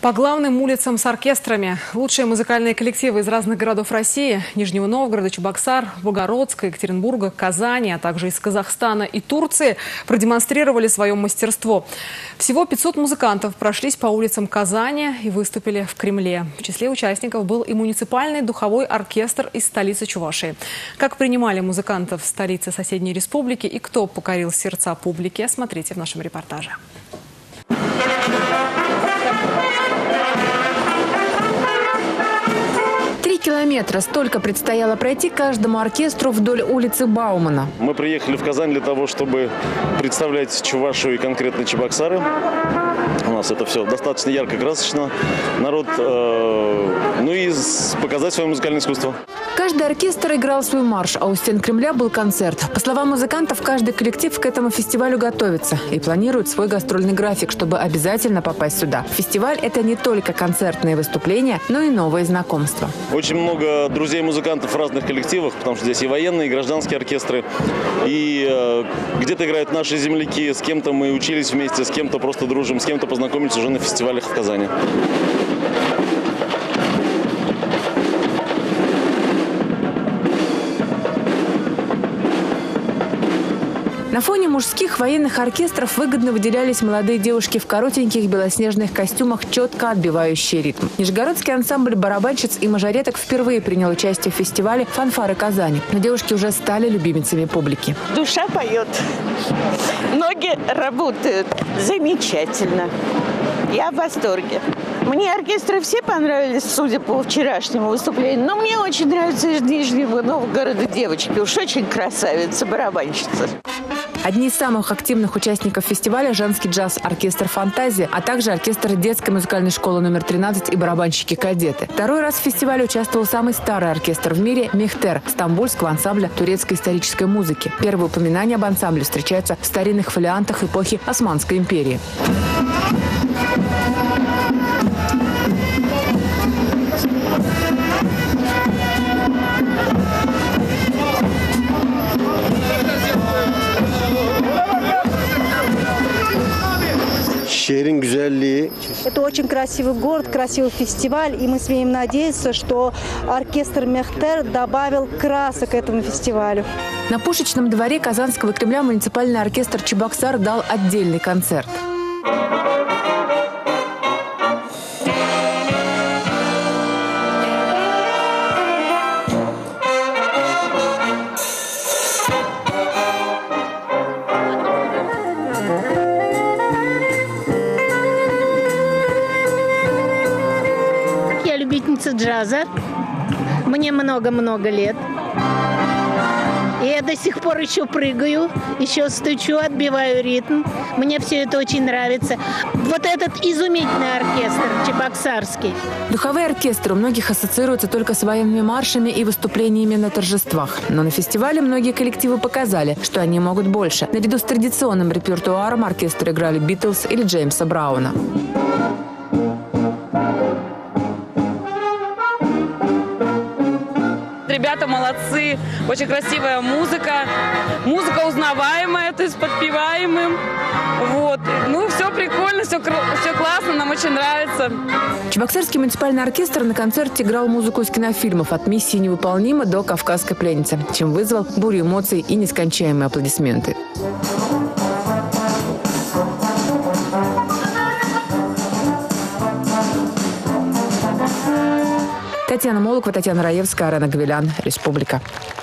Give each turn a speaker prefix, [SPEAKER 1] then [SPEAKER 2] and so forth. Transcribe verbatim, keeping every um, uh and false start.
[SPEAKER 1] По главным улицам с оркестрами. Лучшие музыкальные коллективы из разных городов России – Нижнего Новгорода, Чебоксар, Богородска, Екатеринбурга, Казани, а также из Казахстана и Турции продемонстрировали свое мастерство. Всего пятьсот музыкантов прошлись по улицам Казани и выступили в Кремле. В числе участников был и муниципальный духовой оркестр из столицы Чувашии. Как принимали музыкантов в столице соседней республики и кто покорил сердца публики, смотрите в нашем репортаже.
[SPEAKER 2] Три километра. Столько предстояло пройти каждому оркестру вдоль улицы Баумана.
[SPEAKER 3] Мы приехали в Казань для того, чтобы представлять Чувашию и конкретно Чебоксары. У нас это все достаточно ярко, красочно. Народ, э, ну и показать свое музыкальное искусство.
[SPEAKER 2] Каждый оркестр играл свой марш, а у стен Кремля был концерт. По словам музыкантов, каждый коллектив к этому фестивалю готовится и планирует свой гастрольный график, чтобы обязательно попасть сюда. Фестиваль – это не только концертные выступления, но и новые знакомства.
[SPEAKER 3] Очень много друзей-музыкантов в разных коллективах, потому что здесь и военные, и гражданские оркестры. И э, где-то играют наши земляки, с кем-то мы учились вместе, с кем-то просто дружим, с кем-то познакомились уже на фестивалях в Казани.
[SPEAKER 2] На фоне мужских военных оркестров выгодно выделялись молодые девушки в коротеньких белоснежных костюмах, четко отбивающие ритм. Нижегородский ансамбль барабанщиц и мажореток впервые принял участие в фестивале «Фанфары Казани». Но девушки уже стали любимицами публики.
[SPEAKER 4] Душа поет, ноги работают замечательно. Я в восторге. Мне оркестры все понравились, судя по вчерашнему выступлению, но мне очень нравятся из Нижнего Новгорода девочки. Уж очень красавицы, барабанщицы.
[SPEAKER 2] Одни из самых активных участников фестиваля – женский джаз-оркестр «Фантазия», а также оркестр детской музыкальной школы номер тринадцать и барабанщики-кадеты. Второй раз в фестивале участвовал самый старый оркестр в мире – «Мехтер» стамбульского ансамбля турецкой исторической музыки. Первые упоминания об ансамбле встречаются в старинных фолиантах эпохи Османской империи.
[SPEAKER 5] Это очень красивый город, красивый фестиваль, и мы смеем надеяться, что оркестр «Мехтер» добавил красок этому фестивалю.
[SPEAKER 2] На Пушечном дворе Казанского Кремля муниципальный оркестр «Чебоксар» дал отдельный концерт.
[SPEAKER 6] Любительница джаза. Мне много-много лет. И я до сих пор еще прыгаю, еще стучу, отбиваю ритм. Мне все это очень нравится. Вот этот изумительный оркестр чебоксарский.
[SPEAKER 2] Духовые оркестры у многих ассоциируются только с военными маршами и выступлениями на торжествах. Но на фестивале многие коллективы показали, что они могут больше. Наряду с традиционным репертуаром оркестры играли Битлз или Джеймса Брауна.
[SPEAKER 7] Ребята молодцы, очень красивая музыка, музыка узнаваемая, то есть подпеваемым. Вот. Ну, все прикольно, все, все классно, нам очень нравится.
[SPEAKER 2] Чебоксарский муниципальный оркестр на концерте играл музыку из кинофильмов «От миссии невыполнима» до «Кавказской пленницы», чем вызвал бурю эмоций и нескончаемые аплодисменты. Татьяна Молокова, Татьяна Раевская, Арена Гвилян, Республика.